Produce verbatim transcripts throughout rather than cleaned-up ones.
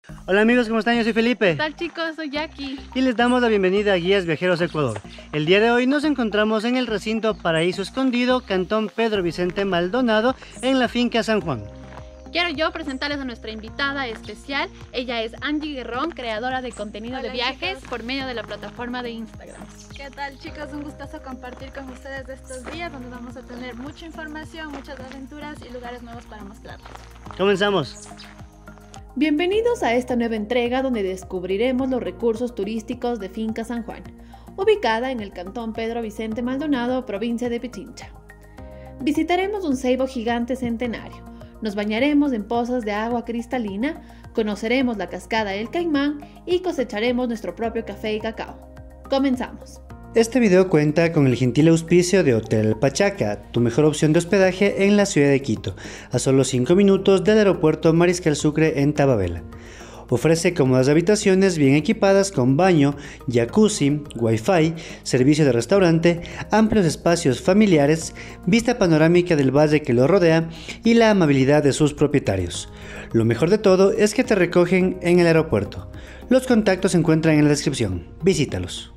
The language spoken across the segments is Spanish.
Hola amigos, ¿cómo están? Yo soy Felipe. ¿Qué tal chicos? Soy Jackie. Y les damos la bienvenida a Guías Viajeros Ecuador. El día de hoy nos encontramos en el recinto Paraíso Escondido, Cantón Pedro Vicente Maldonado, en la finca San Juan. Quiero yo presentarles a nuestra invitada especial. Ella es Angie Guerrón, creadora de contenido Hola, de viajes chicos. por medio de la plataforma de Instagram. ¿Qué tal chicos? Un gustazo compartir con ustedes estos días donde vamos a tener mucha información, muchas aventuras y lugares nuevos para mostrarles. Comenzamos. Bienvenidos a esta nueva entrega donde descubriremos los recursos turísticos de Finca San Juan, ubicada en el Cantón Pedro Vicente Maldonado, provincia de Pichincha. Visitaremos un ceibo gigante centenario, nos bañaremos en pozas de agua cristalina, conoceremos la cascada El Caimán y cosecharemos nuestro propio café y cacao. Comenzamos. Este video cuenta con el gentil auspicio de Hotel El Pachaca, tu mejor opción de hospedaje en la ciudad de Quito, a solo cinco minutos del aeropuerto Mariscal Sucre en Tababela. Ofrece cómodas habitaciones bien equipadas con baño, jacuzzi, wifi, servicio de restaurante, amplios espacios familiares, vista panorámica del valle que lo rodea y la amabilidad de sus propietarios. Lo mejor de todo es que te recogen en el aeropuerto. Los contactos se encuentran en la descripción. Visítalos.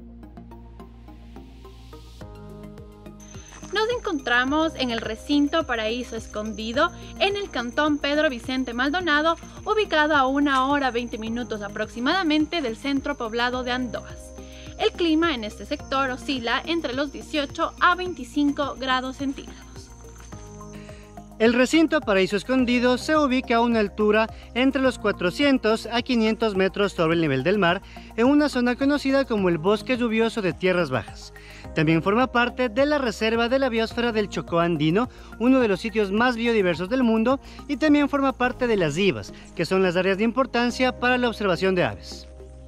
Nos encontramos en el recinto Paraíso Escondido, en el Cantón Pedro Vicente Maldonado, ubicado a una hora veinte minutos aproximadamente del centro poblado de Andoas. El clima en este sector oscila entre los dieciocho a veinticinco grados centígrados. El recinto Paraíso Escondido se ubica a una altura entre los cuatrocientos a quinientos metros sobre el nivel del mar, en una zona conocida como el Bosque Lluvioso de Tierras Bajas. También forma parte de la Reserva de la Biosfera del Chocó Andino, uno de los sitios más biodiversos del mundo, y también forma parte de las IVAs, que son las áreas de importancia para la observación de aves.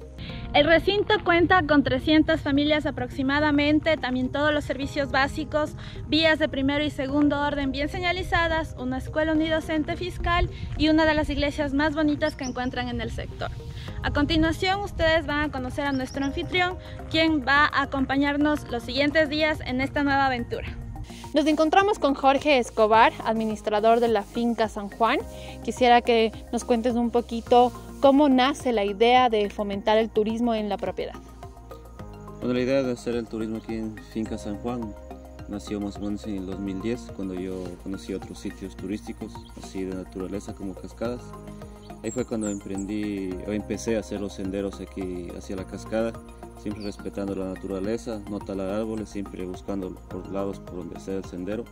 El recinto cuenta con trescientas familias aproximadamente, también todos los servicios básicos, vías de primero y segundo orden bien señalizadas, una escuela unidocente fiscal y una de las iglesias más bonitas que encuentran en el sector. A continuación ustedes van a conocer a nuestro anfitrión, quien va a acompañarnos los siguientes días en esta nueva aventura. Nos encontramos con Jorge Escobar, administrador de la finca San Juan. Quisiera que nos cuentes un poquito cómo nace la idea de fomentar el turismo en la propiedad. Bueno, la idea de hacer el turismo aquí en Finca San Juan nació más o menos en el dos mil diez, cuando yo conocí otros sitios turísticos, así de naturaleza como cascadas. Ahí fue cuando emprendí, o empecé a hacer los senderos aquí hacia la cascada, siempre respetando la naturaleza, no talar árboles, siempre buscando por lados por donde sea el sendero.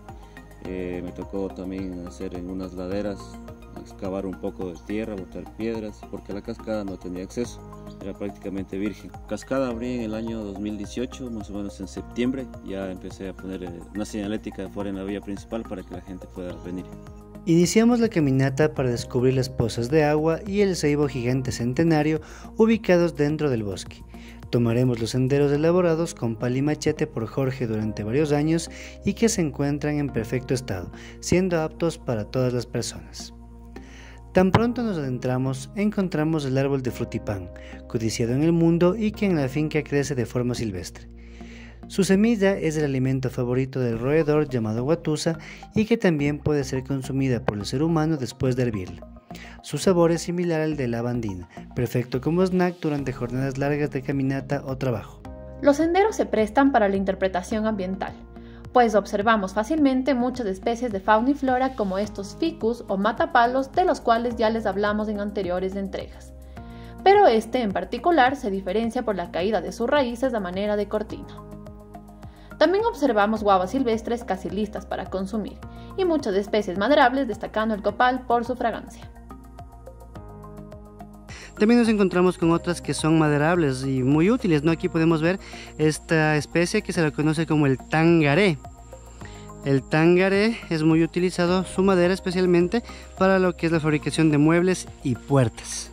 Eh, me tocó también hacer en unas laderas, excavar un poco de tierra, botar piedras, porque la cascada no tenía acceso, era prácticamente virgen. Cascada abrí en el año dos mil dieciocho, más o menos en septiembre, ya empecé a poner una señalética fuera en la vía principal para que la gente pueda venir. Iniciamos la caminata para descubrir las pozas de agua y el ceibo gigante centenario ubicados dentro del bosque. Tomaremos los senderos elaborados con pala y machete por Jorge durante varios años y que se encuentran en perfecto estado, siendo aptos para todas las personas. Tan pronto nos adentramos, encontramos el árbol de frutipán, codiciado en el mundo y que en la finca crece de forma silvestre. Su semilla es el alimento favorito del roedor llamado guatusa y que también puede ser consumida por el ser humano después de hervirla. Su sabor es similar al de la abandina, perfecto como snack durante jornadas largas de caminata o trabajo. Los senderos se prestan para la interpretación ambiental, pues observamos fácilmente muchas especies de fauna y flora como estos ficus o matapalos, de los cuales ya les hablamos en anteriores entregas. Pero este en particular se diferencia por la caída de sus raíces a manera de cortina. También observamos guavas silvestres casi listas para consumir y muchas especies maderables, destacando el copal por su fragancia. También nos encontramos con otras que son maderables y muy útiles, ¿no? Aquí podemos ver esta especie que se la conoce como el tangaré. El tangaré es muy utilizado, su madera especialmente, para lo que es la fabricación de muebles y puertas.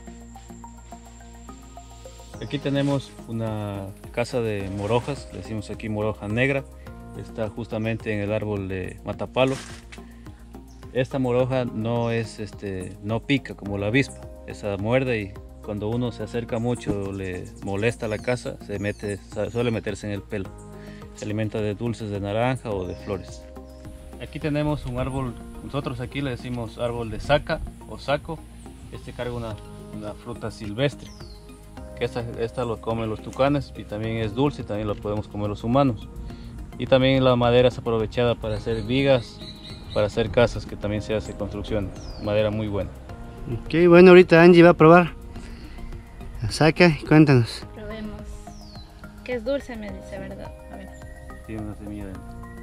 Aquí tenemos una casa de morojas, le decimos aquí moroja negra, está justamente en el árbol de matapalo. Esta moroja no, es, este, no pica como la avispa, esa muerde y cuando uno se acerca mucho le molesta la casa, se mete, suele meterse en el pelo. Se alimenta de dulces de naranja o de flores. Aquí tenemos un árbol, nosotros aquí le decimos árbol de saca o saco. Este carga una una fruta silvestre, que esta, esta lo comen los tucanes y también es dulce, también lo podemos comer los humanos. Y también la madera es aprovechada para hacer vigas, para hacer casas, que también se hace construcciones, madera muy buena. Ok, bueno, ahorita Angie va a probar. La saca y cuéntanos. Probemos. Que es dulce, me dice, ¿verdad? A ver. Tiene una semilla dentro.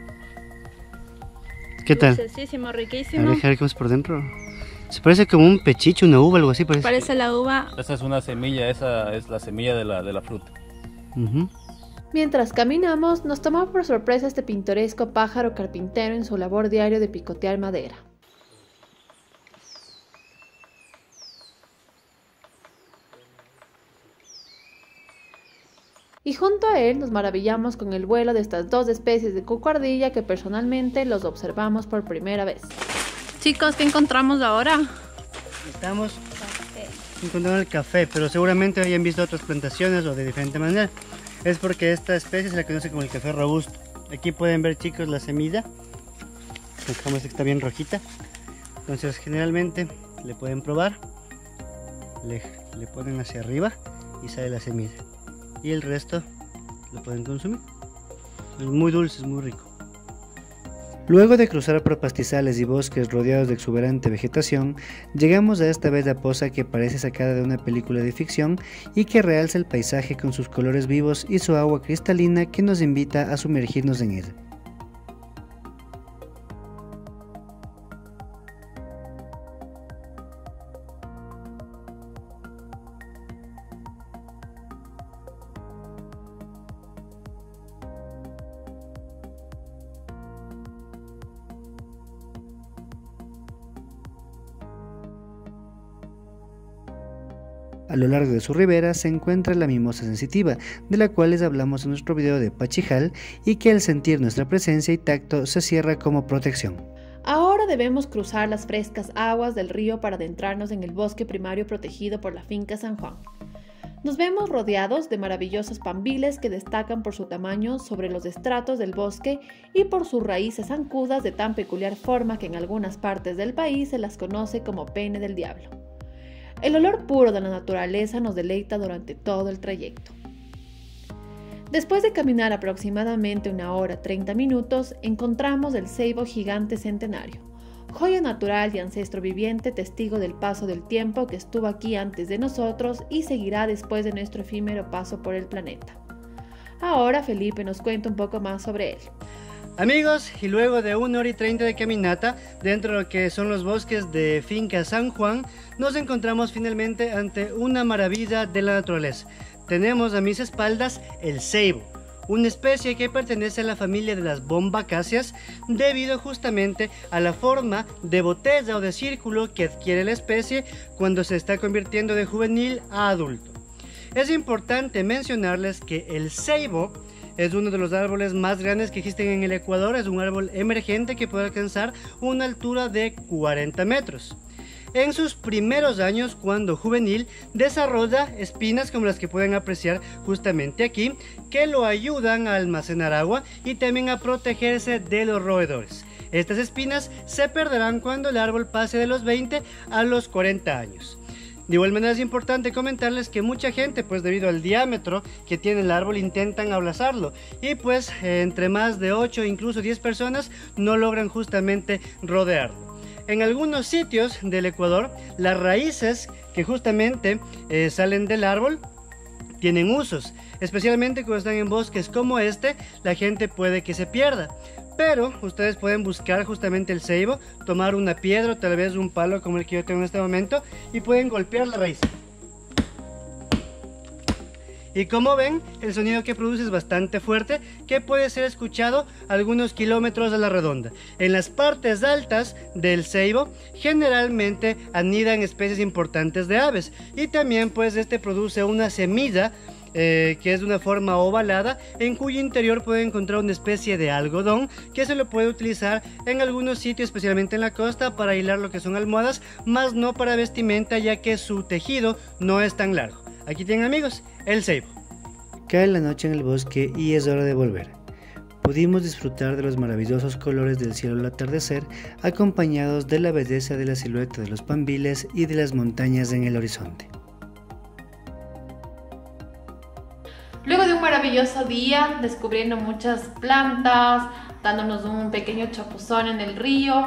¿Qué tal? Dulcísimo, A riquísimo. ver, a ver cómo es por dentro. Se parece como un pechicho, una uva, algo así parece. Parece la uva. Esa es una semilla, esa es la semilla de la, de la fruta. Uh-huh. Mientras caminamos, nos tomó por sorpresa este pintoresco pájaro carpintero en su labor diaria de picotear madera. Y junto a él nos maravillamos con el vuelo de estas dos especies de cucardilla que personalmente los observamos por primera vez. Chicos, ¿qué encontramos ahora? Estamos encontrando el café, pero seguramente hayan visto otras plantaciones o de diferente manera. Es porque esta especie se la conoce como el café robusto. Aquí pueden ver, chicos, la semilla. Como esta que está bien rojita. Entonces generalmente le pueden probar, le, le ponen hacia arriba y sale la semilla. Y el resto lo pueden consumir. Es muy dulce, es muy rico. Luego de cruzar por pastizales y bosques rodeados de exuberante vegetación, llegamos a esta bella poza que parece sacada de una película de ficción y que realza el paisaje con sus colores vivos y su agua cristalina que nos invita a sumergirnos en ella. A lo largo de su ribera se encuentra la mimosa sensitiva, de la cual les hablamos en nuestro video de Pachijal y que al sentir nuestra presencia y tacto se cierra como protección. Ahora debemos cruzar las frescas aguas del río para adentrarnos en el bosque primario protegido por la finca San Juan. Nos vemos rodeados de maravillosos pambiles que destacan por su tamaño sobre los estratos del bosque y por sus raíces zancudas de tan peculiar forma que en algunas partes del país se las conoce como pene del diablo. El olor puro de la naturaleza nos deleita durante todo el trayecto. Después de caminar aproximadamente una hora treinta minutos, encontramos el ceibo gigante centenario, joya natural y ancestro viviente, testigo del paso del tiempo que estuvo aquí antes de nosotros y seguirá después de nuestro efímero paso por el planeta. Ahora Felipe nos cuenta un poco más sobre él. Amigos, y luego de una hora y treinta de caminata dentro de lo que son los bosques de Finca San Juan, nos encontramos finalmente ante una maravilla de la naturaleza. Tenemos a mis espaldas el ceibo, una especie que pertenece a la familia de las bombacáceas debido justamente a la forma de botella o de círculo que adquiere la especie cuando se está convirtiendo de juvenil a adulto. Es importante mencionarles que el ceibo es uno de los árboles más grandes que existen en el Ecuador. Es un árbol emergente que puede alcanzar una altura de cuarenta metros. En sus primeros años, cuando juvenil, desarrolla espinas como las que pueden apreciar justamente aquí, que lo ayudan a almacenar agua y también a protegerse de los roedores. Estas espinas se perderán cuando el árbol pase de los veinte a los cuarenta años. De igual manera es importante comentarles que mucha gente, pues debido al diámetro que tiene el árbol, intentan abrazarlo y pues eh, entre más de ocho, incluso diez personas no logran justamente rodearlo. En algunos sitios del Ecuador, las raíces que justamente eh, salen del árbol tienen usos, especialmente cuando están en bosques como este, la gente puede que se pierda. Pero ustedes pueden buscar justamente el ceibo, tomar una piedra o tal vez un palo como el que yo tengo en este momento y pueden golpear la raíz. Y como ven, el sonido que produce es bastante fuerte, que puede ser escuchado a algunos kilómetros a la redonda. En las partes altas del ceibo generalmente anidan especies importantes de aves y también pues este produce una semilla Eh, que es de una forma ovalada, en cuyo interior puede encontrar una especie de algodón que se lo puede utilizar en algunos sitios, especialmente en la costa, para hilar lo que son almohadas, más no para vestimenta, ya que su tejido no es tan largo. Aquí tienen, amigos, el ceibo. Cae la noche en el bosque y es hora de volver. Pudimos disfrutar de los maravillosos colores del cielo al atardecer, acompañados de la belleza de la silueta de los pambiles y de las montañas en el horizonte. Luego de un maravilloso día, descubriendo muchas plantas, dándonos un pequeño chapuzón en el río.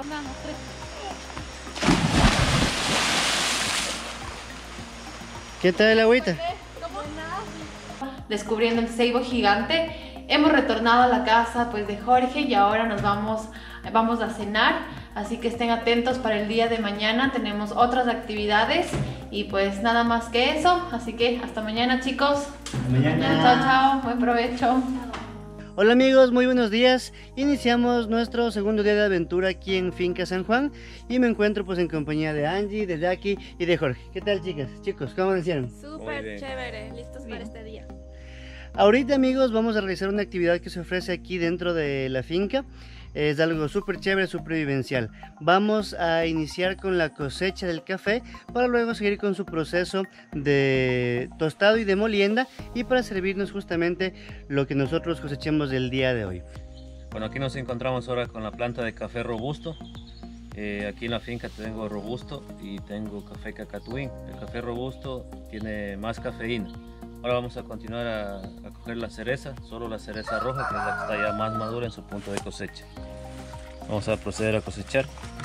¿Qué tal el agüita? Descubriendo el ceibo gigante, hemos retornado a la casa pues de Jorge y ahora nos vamos, vamos a cenar, así que estén atentos para el día de mañana, tenemos otras actividades y pues nada más que eso, así que hasta mañana chicos. Hasta mañana. Chao, chao, buen provecho. Hola amigos, muy buenos días. Iniciamos nuestro segundo día de aventura aquí en Finca San Juan y me encuentro pues en compañía de Angie, de Jackie y de Jorge. ¿Qué tal chicas? Chicos, ¿cómo amanecieron? Súper chévere, listos para este día. Ahorita amigos vamos a realizar una actividad que se ofrece aquí dentro de la finca. Es algo súper chévere, súper vivencial. Vamos a iniciar con la cosecha del café para luego seguir con su proceso de tostado y de molienda y para servirnos justamente lo que nosotros cosechemos del día de hoy. Bueno, aquí nos encontramos ahora con la planta de café robusto. Eh, aquí en la finca tengo robusto y tengo café cacatuín. El café robusto tiene más cafeína. Ahora vamos a continuar a, a coger la cereza, solo la cereza roja, que es la que está ya más madura en su punto de cosecha. Vamos a proceder a cosechar.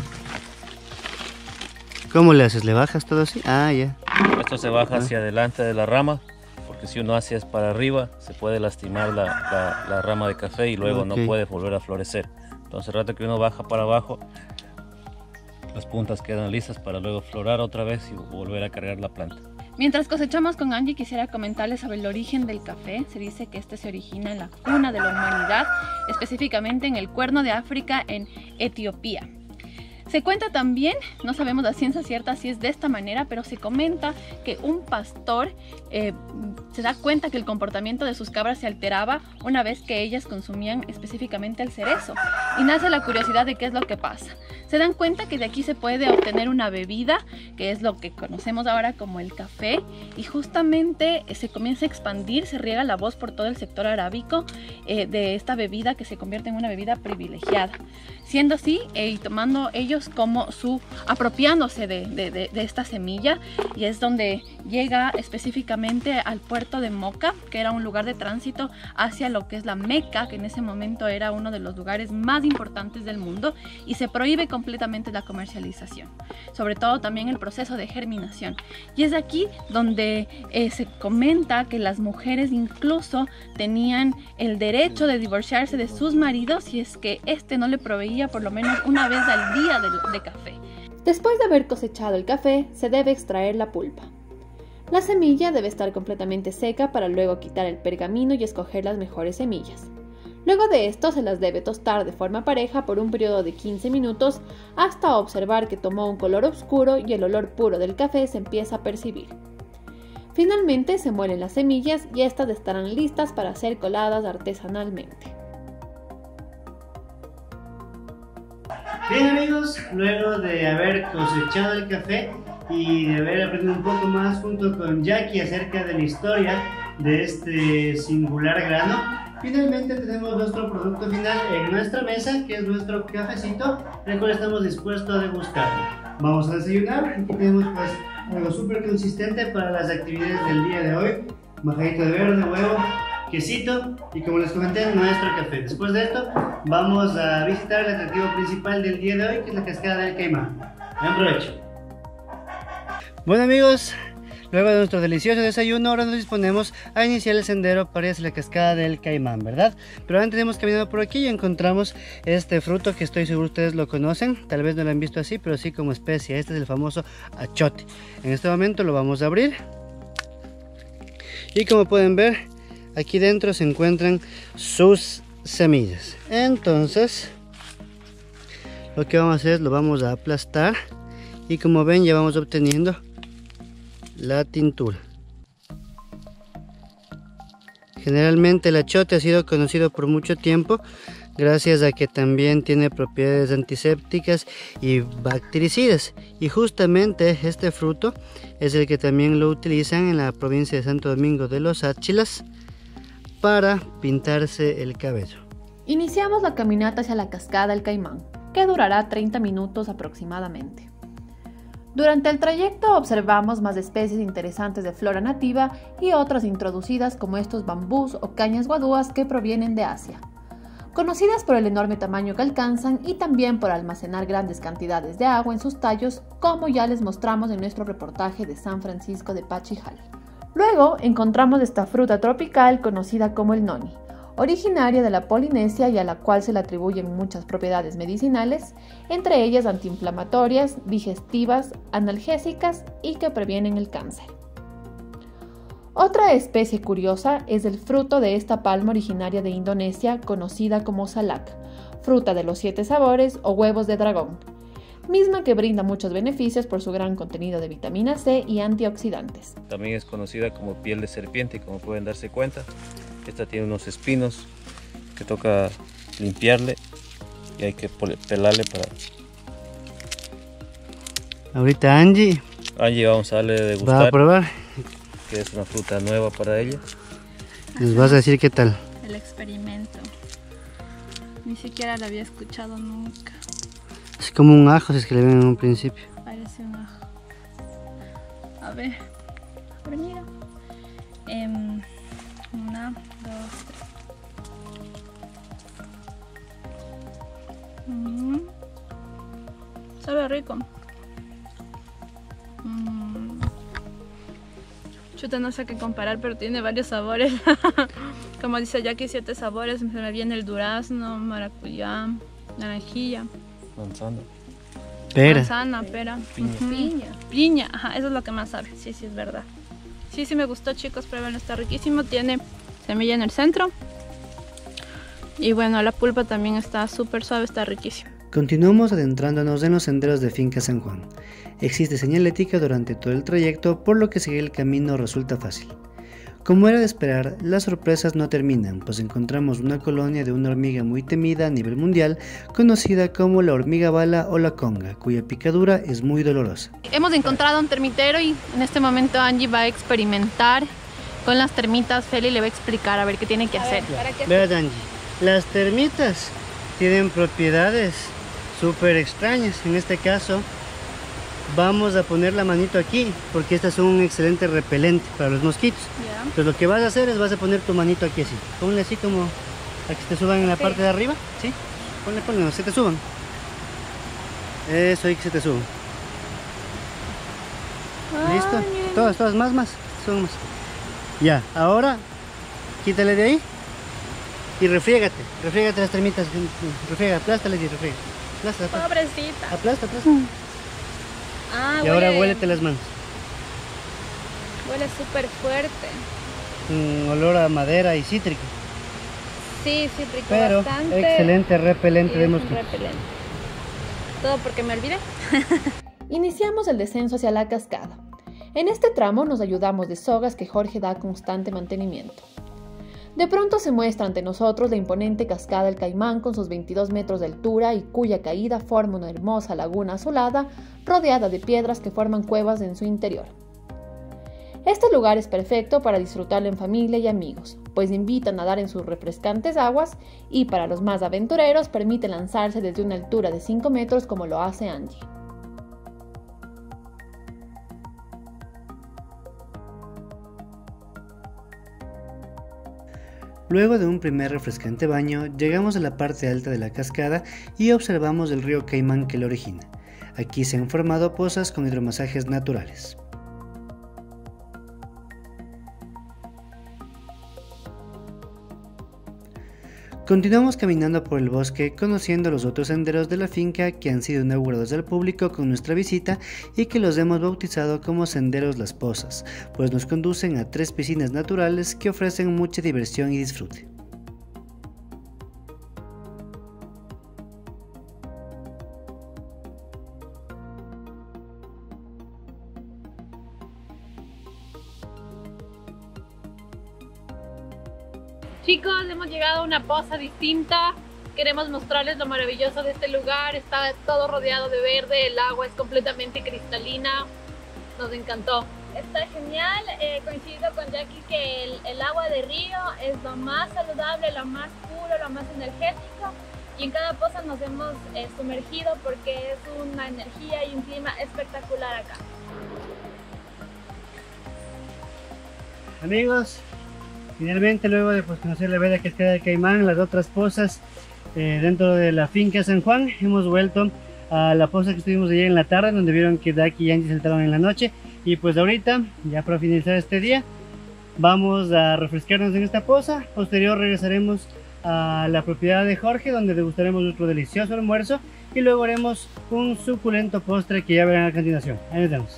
¿Cómo le haces? ¿Le bajas todo así? Ah, ya. Esto se baja hacia adelante de la rama, porque si uno hace para arriba, se puede lastimar la, la, la rama de café y luego okay. no puede volver a florecer. Entonces, el rato que uno baja para abajo, las puntas quedan listas para luego florar otra vez y volver a cargar la planta. Mientras cosechamos con Angie, quisiera comentarles sobre el origen del café. Se dice que este se origina en la cuna de la humanidad, específicamente en el Cuerno de África, en Etiopía. Se cuenta también, no sabemos la ciencia cierta si es de esta manera, pero se comenta que un pastor eh, se da cuenta que el comportamiento de sus cabras se alteraba una vez que ellas consumían específicamente el cerezo. Y nace la curiosidad de qué es lo que pasa. Se dan cuenta que de aquí se puede obtener una bebida, que es lo que conocemos ahora como el café, y justamente se comienza a expandir, se riega la voz por todo el sector arábico eh, de esta bebida que se convierte en una bebida privilegiada. Siendo así, eh, y tomando ellos como su, apropiándose de, de, de, de esta semilla, y es donde llega específicamente al puerto de Moca, que era un lugar de tránsito hacia lo que es la Meca, que en ese momento era uno de los lugares más importantes del mundo, y se prohíbe completamente la comercialización, sobre todo también el proceso de germinación. Y es aquí donde eh, se comenta que las mujeres incluso tenían el derecho de divorciarse de sus maridos si es que este no le proveía por lo menos una vez al día de, de café. Después de haber cosechado el café, se debe extraer la pulpa. La semilla debe estar completamente seca para luego quitar el pergamino y escoger las mejores semillas. Luego de esto se las debe tostar de forma pareja por un periodo de quince minutos hasta observar que tomó un color oscuro y el olor puro del café se empieza a percibir. Finalmente se muelen las semillas y estas estarán listas para ser coladas artesanalmente. Bien amigos, luego de haber cosechado el café y de haber aprendido un poco más junto con Jackie acerca de la historia de este singular grano, finalmente tenemos nuestro producto final en nuestra mesa, que es nuestro cafecito, el cual estamos dispuestos a degustar. Vamos a desayunar. Aquí tenemos pues algo súper consistente para las actividades del día de hoy: majadito de verde, huevo, quesito y, como les comenté, nuestro café. Después de esto vamos a visitar el atractivo principal del día de hoy, que es la cascada del Caimán. Buen provecho. Bueno amigos, luego de nuestro delicioso desayuno, ahora nos disponemos a iniciar el sendero para ir hacia la cascada del Caimán, ¿verdad? Pero antes hemos caminado por aquí y encontramos este fruto que estoy seguro ustedes lo conocen. Tal vez no lo han visto así, pero sí como especia. Este es el famoso achote. En este momento lo vamos a abrir y, como pueden ver, aquí dentro se encuentran sus semillas. Entonces lo que vamos a hacer es lo vamos a aplastar y, como ven, ya vamos obteniendo la tintura. Generalmente el achote ha sido conocido por mucho tiempo gracias a que también tiene propiedades antisépticas y bactericidas, y justamente este fruto es el que también lo utilizan en la provincia de Santo Domingo de los Áchilas para pintarse el cabello. Iniciamos la caminata hacia la cascada del Caimán, que durará treinta minutos aproximadamente. Durante el trayecto observamos más especies interesantes de flora nativa y otras introducidas como estos bambús o cañas guadúas que provienen de Asia, conocidas por el enorme tamaño que alcanzan y también por almacenar grandes cantidades de agua en sus tallos, como ya les mostramos en nuestro reportaje de San Francisco de Pachijal. Luego encontramos esta fruta tropical conocida como el noni, originaria de la Polinesia y a la cual se le atribuyen muchas propiedades medicinales, entre ellas antiinflamatorias, digestivas, analgésicas y que previenen el cáncer. Otra especie curiosa es el fruto de esta palma originaria de Indonesia conocida como salak, fruta de los siete sabores o huevos de dragón, misma que brinda muchos beneficios por su gran contenido de vitamina C y antioxidantes. También es conocida como piel de serpiente, como pueden darse cuenta. Esta tiene unos espinos que toca limpiarle y hay que pelarle para... Ahorita Angie, Angie vamos a darle de va degustar, a probar. que es una fruta nueva para ella. Les vas a decir qué tal. El experimento. Ni siquiera lo había escuchado nunca. Es como un ajo, si es que le ven en un principio. Parece un ajo. A ver. A ver, mira. Em, una, dos, tres. Mm. Sabe rico. Mm. Chuta, no sé qué comparar, pero tiene varios sabores. Como dice Jackie, siete sabores. Se me viene el durazno, maracuyá, naranjilla, Manzana. Pera. manzana, pera, Piña. ujú. piña, piña, ajá, eso es lo que más sabe. Sí, sí, es verdad. Sí, sí me gustó, chicos, pruébenlo, está riquísimo. Tiene semilla en el centro. Y bueno, la pulpa también está súper suave, está riquísimo. Continuamos adentrándonos en los senderos de Finca San Juan. Existe señalética durante todo el trayecto, por lo que seguir el camino resulta fácil. Como era de esperar, las sorpresas no terminan, pues encontramos una colonia de una hormiga muy temida a nivel mundial, conocida como la hormiga bala o la conga, cuya picadura es muy dolorosa. Hemos encontrado un termitero y en este momento Angie va a experimentar con las termitas. Feli le va a explicar a ver qué tiene que hacer. Vean Angie, las termitas tienen propiedades súper extrañas. En este caso vamos a poner la manito aquí porque estas son un excelente repelente para los mosquitos. Ya. Entonces lo que vas a hacer es vas a poner tu manito aquí así. Ponle así como a que te suban en la parte de arriba. ¿Sí? Ponle, ponle, no se te suban. Eso, ahí que se te suban. ¿Listo? Ay, miren. Todas, todas, más, más. Son más. Ya, ahora quítale de ahí y refriégate. Refriégate las termitas. Refriega, aplástales y refriega. Aplasta, aplasta. Pobrecita. Aplasta, aplasta. Ah, Y ahora huele- huélete las manos. Huele súper fuerte. Un olor a madera y cítrico. Sí, sí, rico Pero bastante. excelente repelente Y de es un mosquitos. repelente. Todo porque me olvidé. Iniciamos el descenso hacia la cascada. En este tramo nos ayudamos de sogas que Jorge da constante mantenimiento. De pronto se muestra ante nosotros la imponente cascada El Caimán con sus veintidós metros de altura y cuya caída forma una hermosa laguna azulada rodeada de piedras que forman cuevas en su interior. Este lugar es perfecto para disfrutarlo en familia y amigos, pues invita a nadar en sus refrescantes aguas y para los más aventureros permite lanzarse desde una altura de cinco metros como lo hace Angie. Luego de un primer refrescante baño, llegamos a la parte alta de la cascada y observamos el río Caimán que lo origina. Aquí se han formado pozas con hidromasajes naturales. Continuamos caminando por el bosque, conociendo los otros senderos de la finca que han sido inaugurados al público con nuestra visita y que los hemos bautizado como Senderos Las Pozas, pues nos conducen a tres piscinas naturales que ofrecen mucha diversión y disfrute. Chicos, hemos llegado a una poza distinta. Queremos mostrarles lo maravilloso de este lugar. Está todo rodeado de verde, el agua es completamente cristalina. Nos encantó. Está genial, eh, coincido con Jackie que el, el agua de río es lo más saludable, lo más puro, lo más energético y en cada poza nos hemos eh, sumergido porque es una energía y un clima espectacular acá. Amigos, finalmente luego de pues, conocer la bella cascada del Caimán, las otras pozas eh, dentro de la finca San Juan, hemos vuelto a la poza que estuvimos ayer en la tarde, donde vieron que Daki y Angie saltaron en la noche. Y pues ahorita, ya para finalizar este día, vamos a refrescarnos en esta poza. Posterior regresaremos a la propiedad de Jorge, donde degustaremos nuestro delicioso almuerzo y luego haremos un suculento postre que ya verán a continuación. Ahí nos vemos.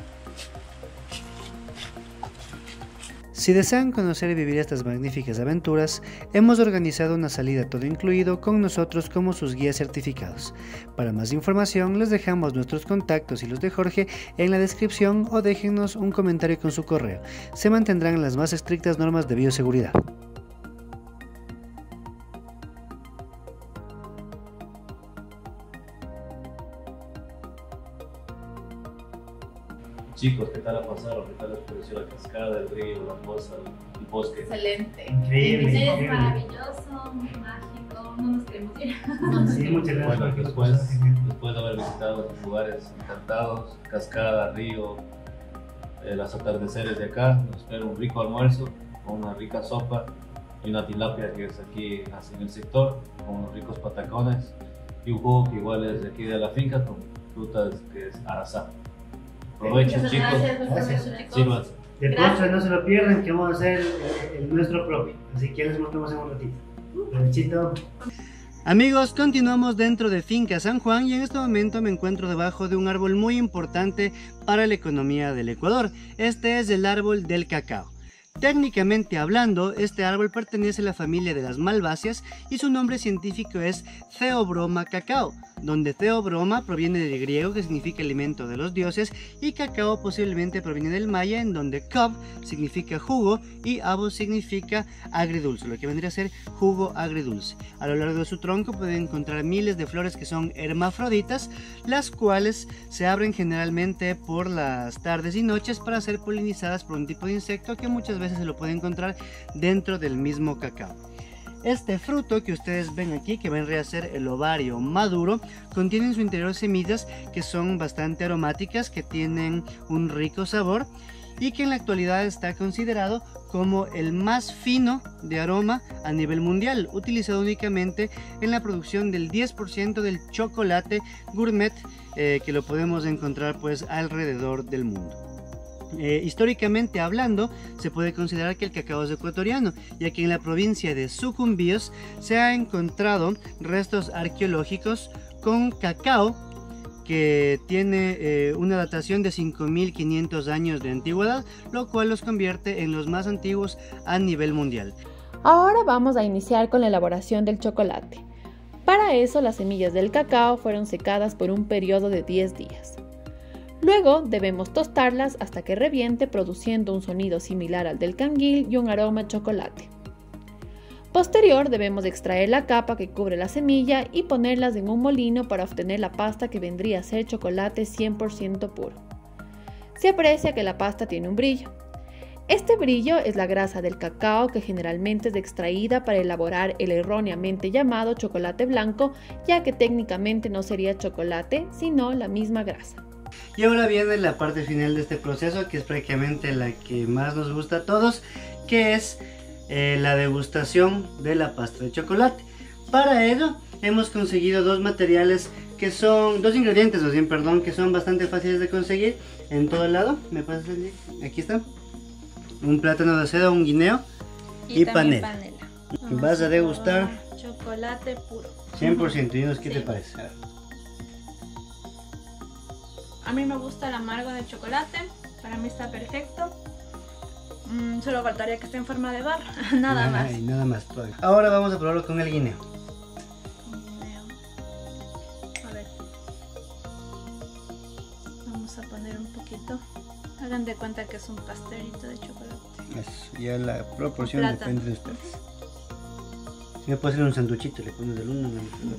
Si desean conocer y vivir estas magníficas aventuras, hemos organizado una salida todo incluido con nosotros como sus guías certificados. Para más información les dejamos nuestros contactos y los de Jorge en la descripción o déjennos un comentario con su correo. Se mantendrán las más estrictas normas de bioseguridad. Chicos, ¿qué tal la pasaron? ¿Qué tal les pareció la cascada, el río, la poza, el bosque? Excelente. Increíble. Es maravilloso, muy mágico, no nos queremos ir. Sí, muchas gracias. Bueno, después, después de haber visitado estos lugares encantados, cascada, río, eh, los atardeceres de acá, nos espera un rico almuerzo con una rica sopa y una tilapia que es aquí en el sector, con unos ricos patacones y un jugo que igual es de aquí de la finca con frutas que es arazá. Aprovechen, Muchas chicos. gracias, Gracias. chicos. Sírvanse. De postre no se lo pierdan, que vamos a hacer el, el nuestro propio. Así que ya les mostramos en un ratito. Provechito. Amigos, continuamos dentro de Finca San Juan y en este momento me encuentro debajo de un árbol muy importante para la economía del Ecuador. Este es el árbol del cacao. Técnicamente hablando, este árbol pertenece a la familia de las malváceas y su nombre científico es Theobroma cacao, donde Theobroma proviene del griego, que significa alimento de los dioses, y cacao posiblemente proviene del maya, en donde cob significa jugo y abo significa agridulce, lo que vendría a ser jugo agridulce. A lo largo de su tronco pueden encontrar miles de flores que son hermafroditas, las cuales se abren generalmente por las tardes y noches para ser polinizadas por un tipo de insecto que muchas veces se lo puede encontrar dentro del mismo cacao. Este fruto que ustedes ven aquí, que vendría a ser el ovario maduro, contiene en su interior semillas que son bastante aromáticas, que tienen un rico sabor y que en la actualidad está considerado como el más fino de aroma a nivel mundial, utilizado únicamente en la producción del diez por ciento del chocolate gourmet eh, que lo podemos encontrar pues alrededor del mundo. Eh, históricamente hablando, se puede considerar que el cacao es ecuatoriano, ya que en la provincia de Sucumbíos se ha encontrado restos arqueológicos con cacao que tiene eh, una datación de cinco mil quinientos años de antigüedad, lo cual los convierte en los más antiguos a nivel mundial. Ahora vamos a iniciar con la elaboración del chocolate. Para eso, las semillas del cacao fueron secadas por un periodo de diez días. Luego debemos tostarlas hasta que reviente, produciendo un sonido similar al del canguil y un aroma a chocolate. Posterior debemos extraer la capa que cubre la semilla y ponerlas en un molino para obtener la pasta que vendría a ser chocolate cien por ciento puro. Se aprecia que la pasta tiene un brillo. Este brillo es la grasa del cacao, que generalmente es extraída para elaborar el erróneamente llamado chocolate blanco, ya que técnicamente no sería chocolate, sino la misma grasa. Y ahora viene la parte final de este proceso, que es prácticamente la que más nos gusta a todos, que es eh, la degustación de la pasta de chocolate. Para ello hemos conseguido dos materiales que son, dos ingredientes más bien, perdón, que son bastante fáciles de conseguir en todo lado. ¿Me pasas el link? Aquí está. Un plátano de seda, un guineo y, y panela. panela. Vas a degustar chocolate puro. cien por ciento. Dinos qué sí. te parece. A mí me gusta el amargo de chocolate, para mí está perfecto. Mm, solo faltaría que esté en forma de barra, nada Ay, más. Nada más. Ahora vamos a probarlo con el guineo. Guineo. A ver. Vamos a poner un poquito. Hagan de cuenta que es un pastelito de chocolate. Eso, ya la proporción Plátano. depende de ustedes. Si me puede hacer un sanduchito, le pones del uno.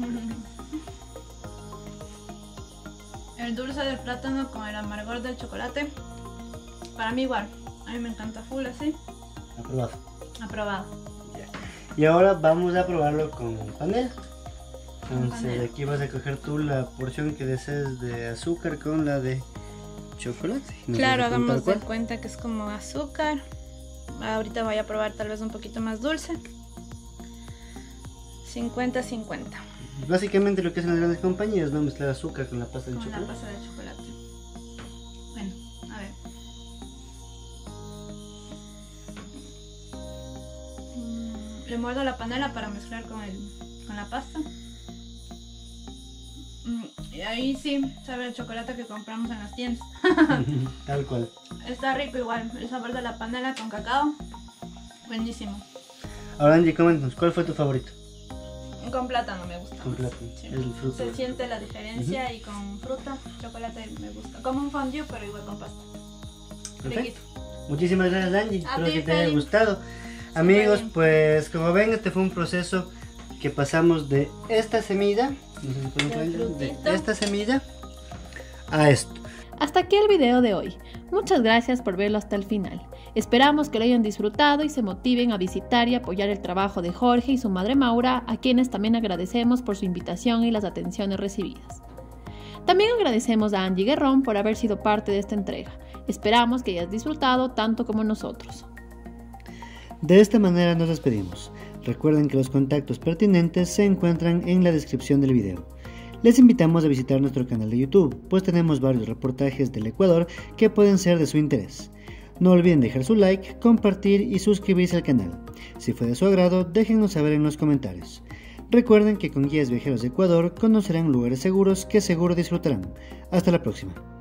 El dulce del plátano con el amargor del chocolate, para mí igual, a mí me encanta full así. Aprobado. Aprobado. Ya. Y ahora vamos a probarlo con panela. Entonces aquí vas a coger tú la porción que desees de azúcar con la de chocolate. ¿Nos Claro, vas a contar hagamos de cuál? cuenta que es como azúcar. Ahorita voy a probar tal vez un poquito más dulce. cincuenta cincuenta. Básicamente lo que hacen las grandes compañías, no mezclar azúcar con la pasta de Con la chocolate. pasta de chocolate. Bueno, a ver. Mm, le muerdo la panela para mezclar con, el, con la pasta. Mm, y ahí sí, sabe el chocolate que compramos en las tiendas. Tal cual. Está rico igual, el sabor de la panela con cacao. Buenísimo. Ahora Angie, coméntanos, ¿cuál fue tu favorito? Con plátano me gusta. Con más. plátano, Sí. el fruto. Se siente la diferencia y con fruta, chocolate me gusta. Como un fondue, pero igual con pasta. Perfecto. Riquito. Muchísimas gracias Angie, A espero ti, que te haya Feli. gustado. Amigos, bien. pues como ven, este fue un proceso que pasamos de esta semilla, no sé si pueden Del ver, de frutito. esta semilla a esto. Hasta aquí el video de hoy. Muchas gracias por verlo hasta el final. Esperamos que lo hayan disfrutado y se motiven a visitar y apoyar el trabajo de Jorge y su madre Maura, a quienes también agradecemos por su invitación y las atenciones recibidas. También agradecemos a Angie Guerrón por haber sido parte de esta entrega. Esperamos que hayas disfrutado tanto como nosotros. De esta manera nos despedimos. Recuerden que los contactos pertinentes se encuentran en la descripción del video. Les invitamos a visitar nuestro canal de YouTube, pues tenemos varios reportajes del Ecuador que pueden ser de su interés. No olviden dejar su like, compartir y suscribirse al canal. Si fue de su agrado, déjennos saber en los comentarios. Recuerden que con Guías Viajeros de Ecuador conocerán lugares seguros que seguro disfrutarán. Hasta la próxima.